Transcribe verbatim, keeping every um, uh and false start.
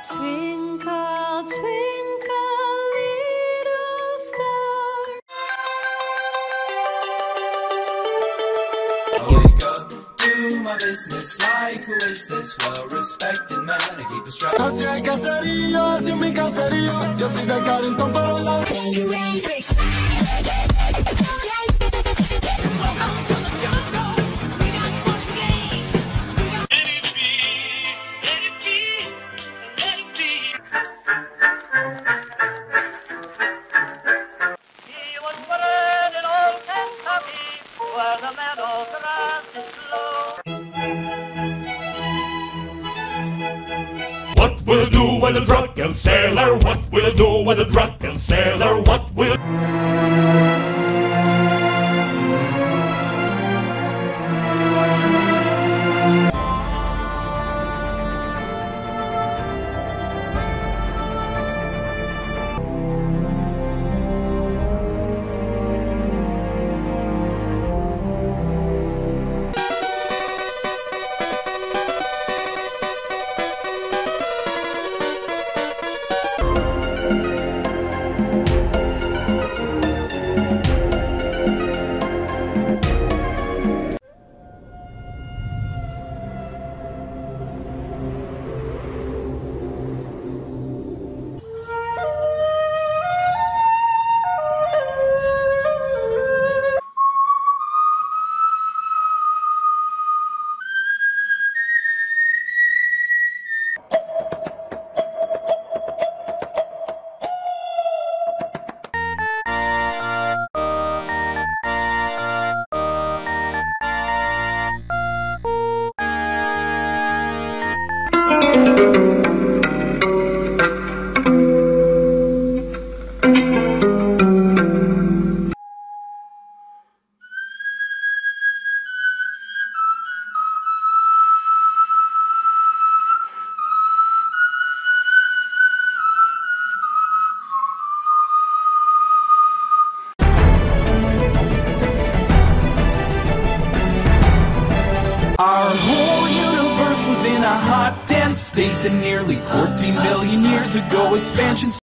Twinkle, twinkle, little star. I wake up, do my business like who is this well-respected man? I keep a strap. Así hay caserío, así en mi caserío. Yo soy de Carrington, pero la... What will do with a drunken sailor? What will do with a drunken sailor? What will... Our whole universe was in a hot, dense state that nearly fourteen billion years ago expansion